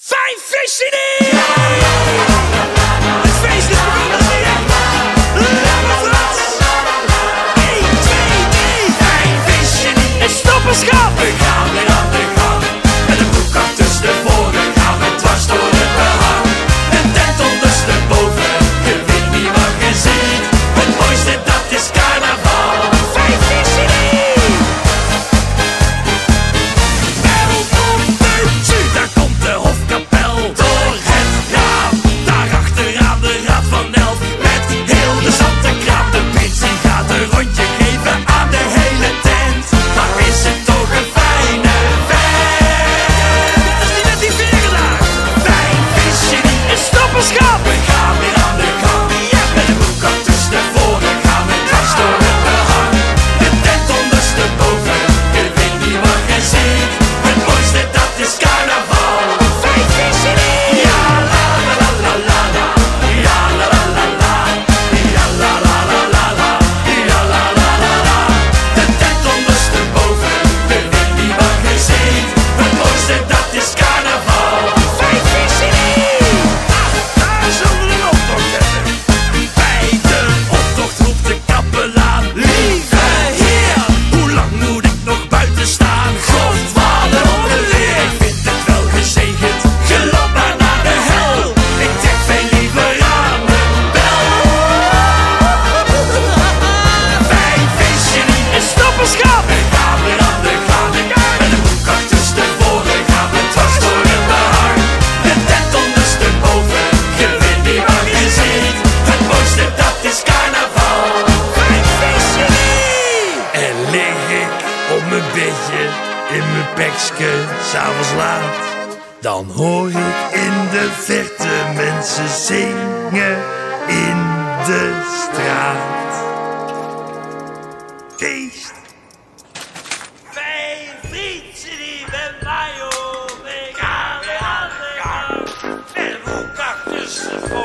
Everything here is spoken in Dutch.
Fijnfisjenie! Het feest is begonnen hier! Lamme Frans! 1, 2, 3! Fijnfisjenie! En Stoppersgat! We gaan weer aan de gang. Met een broek achterstevoren gaan we dwars door het behang. Een tent ondersteboven, je weet niet wat je ziet. Het mooiste dat is carnaval. Fijnfisjenie! Daar komt de hofkapel door het raam. Daar achteraan de raad van 11 met heel de santenkraam. De prins die gaat een rondje geven aan de hele tent. Maar is het toch een fijne vent? Dat is niet met die veren daar. Fijnfisjenie en Stoppersgat. We gaan weer aan de gang. Met een broek achterstevoren gaan we dwars door het behang. Een tent ondersteboven, je weet niet wat je ziet. Het mooiste dat is carnaval. Fijnfisjenie! Ja la la la la la la. Ja la la la la. Ja la la la la la. Ja la la la la. De tent ondersteboven, je weet niet wat je ziet. Het mooiste dat is carnaval. Fijnfisjenie! Daar zullen we een optocht hebben. Bij de optocht roept de kapelaan. Lieve heer, hoe lang moet ik nog buiten staan? God, wat een onweer. Ik vind het wel gezegend, geloop maar naar de hel. Ik trek veel liever aan de bel. Fijnfisjenie en Stoppersgat. We gaan weer aan de gang. Met een broek achterstevoren gaan we dwars door het behang. Een tent ondersteboven, je weet niet wat je ziet. Het mooiste dat is carnaval. Fijnfisjenie! En lig ik op mijn bedje, in mijn pekske, s'avonds laat. Dan hoor ik in de verte mensen zingen in de straat. Feest! Fijnfisjenie met mij, hoor. We gaan weer aan de gang. Met een broek achterstevoren.